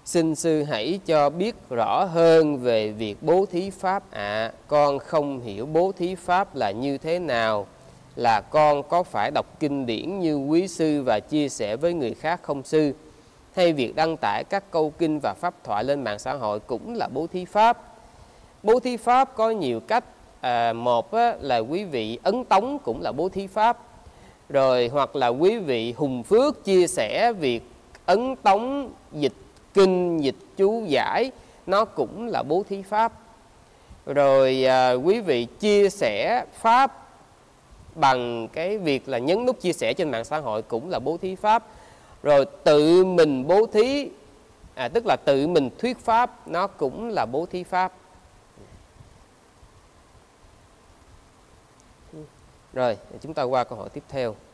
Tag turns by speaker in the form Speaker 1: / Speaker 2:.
Speaker 1: Xin sư hãy cho biết rõ hơn về việc bố thí pháp ạ. Con không hiểu bố thí pháp là như thế nào. Là con có phải đọc kinh điển như quý sư và chia sẻ với người khác không sư? Hay việc đăng tải các câu kinh và pháp thoại lên mạng xã hội cũng là bố thí pháp? Bố thí pháp có nhiều cách. Một là quý vị ấn tống cũng là bố thí pháp. Rồi hoặc là quý vị hùng phước chia sẻ việc ấn tống, dịch kinh, dịch chú giải, nó cũng là bố thí pháp. Rồi quý vị chia sẻ pháp bằng cái việc là nhấn nút chia sẻ trên mạng xã hội cũng là bố thí pháp. Rồi tự mình bố thí, tức là tự mình thuyết pháp, nó cũng là bố thí pháp. Rồi chúng ta qua câu hỏi tiếp theo.